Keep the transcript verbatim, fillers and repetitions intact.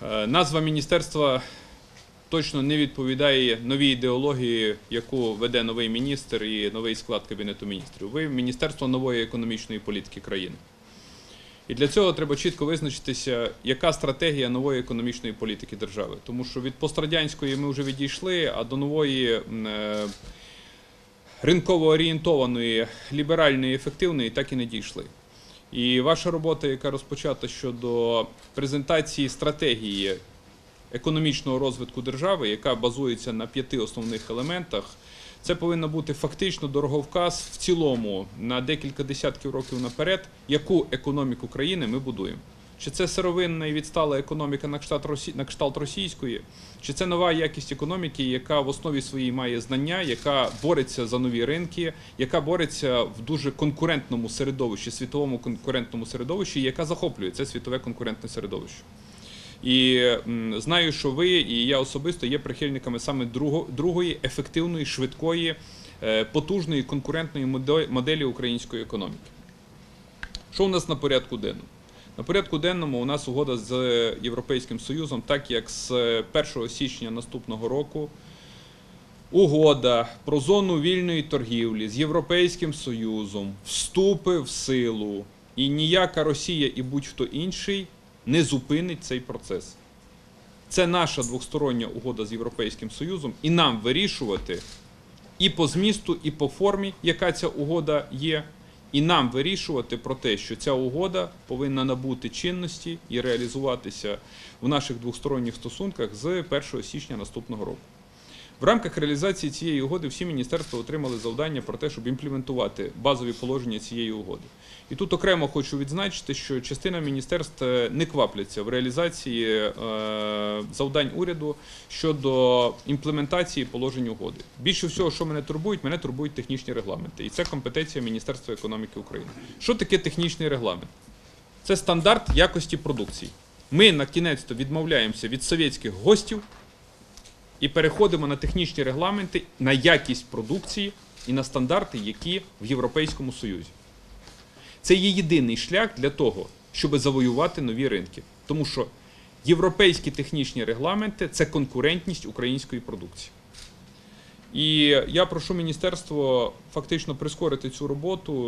Назва міністерства точно не відповідає новій ідеології, яку веде новий міністр і новий склад Кабінету міністрів. Ви – Міністерство нової економічної політики країни. І для цього треба чітко визначитися, яка стратегія нової економічної політики держави. Тому що від пострадянської ми вже відійшли, а до нової ринково орієнтованої, ліберальної, ефективної так і не дійшли. І ваша робота, яка розпочата щодо презентації стратегії економічного розвитку держави, яка базується на п'яти основних елементах, це повинно бути фактично дороговказ в цілому на декілька десятків років наперед, яку економіку країни ми будуємо. Чи це сировинна і відстала економіка на кшталт російської, чи це нова якість економіки, яка в основі своїй має знання, яка бореться за нові ринки, яка бореться в дуже конкурентному середовищі, світовому конкурентному середовищі, яка захоплює це світове конкурентне середовище. І знаю, що ви і я особисто є прихильниками саме другої, ефективної, швидкої, потужної, конкурентної моделі української економіки. Що у нас на порядку денному? На порядку денному у нас угода з Європейським Союзом, так як з першого січня наступного року угода про зону вільної торгівлі з Європейським Союзом вступить в силу, і ніяка Росія і будь-хто інший не зупинить цей процес. Це наша двостороння угода з Європейським Союзом, і нам вирішувати і по змісту, і по формі, яка ця угода є, і нам вирішувати про те, що ця угода повинна набути чинності і реалізуватися в наших двосторонніх стосунках з першого січня наступного року. В рамках реалізації цієї угоди всі міністерства отримали завдання про те, щоб імплементувати базові положення цієї угоди. І тут окремо хочу відзначити, що частина міністерств не квапляться в реалізації е, завдань уряду щодо імплементації положень угоди. Більше всього, що мене турбують, мене турбують технічні регламенти. І це компетенція Міністерства економіки України. Що таке технічний регламент? Це стандарт якості продукції. Ми на кінець-то відмовляємося від совєтських гостів і переходимо на технічні регламенти, на якість продукції і на стандарти, які в Європейському Союзі. Це є єдиний шлях для того, щоб завоювати нові ринки. Тому що європейські технічні регламенти – це конкурентність української продукції. І я прошу міністерство фактично прискорити цю роботу.